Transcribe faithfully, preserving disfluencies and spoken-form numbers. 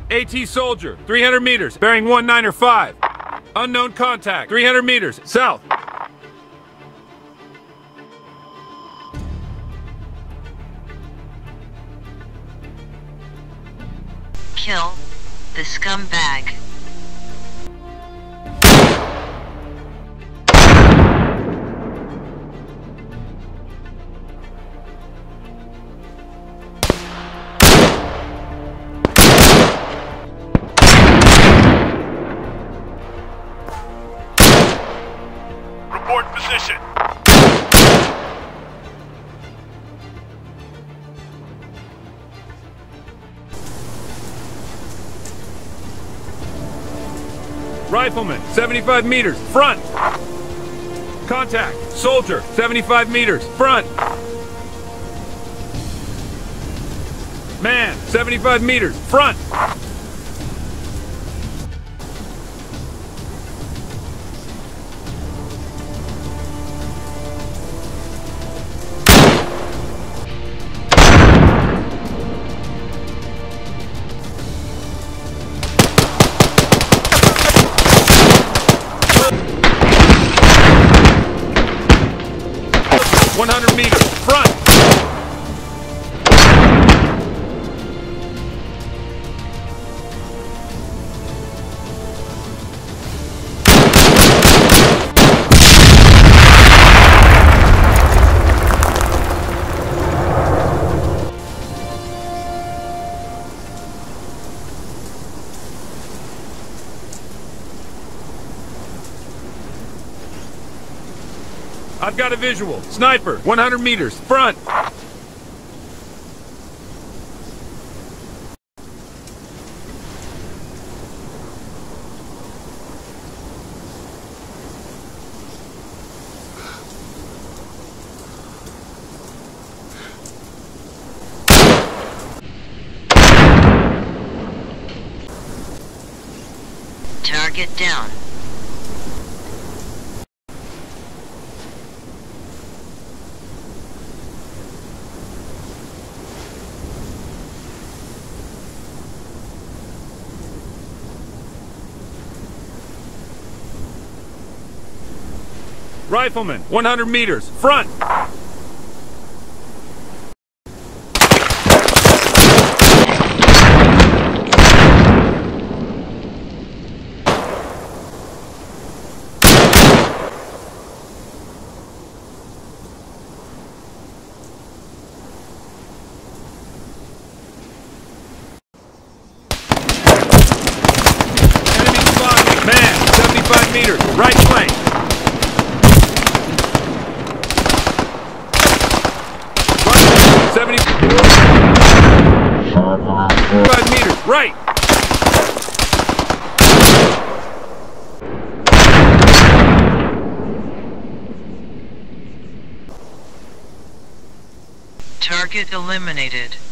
AT soldier, three hundred meters, bearing one niner five. Unknown contact, three hundred meters, south. Kill the scumbag. Report position. Rifleman, seventy-five meters, front. Contact, soldier, seventy-five meters, front. Man, seventy-five meters, front. one hundred meters, front! I've got a visual. Sniper, one hundred meters, front! Target down. Rifleman, one hundred meters, front! Enemy spotted! Man, seventy-five meters, right flank! seventy-five meters, right! Target eliminated.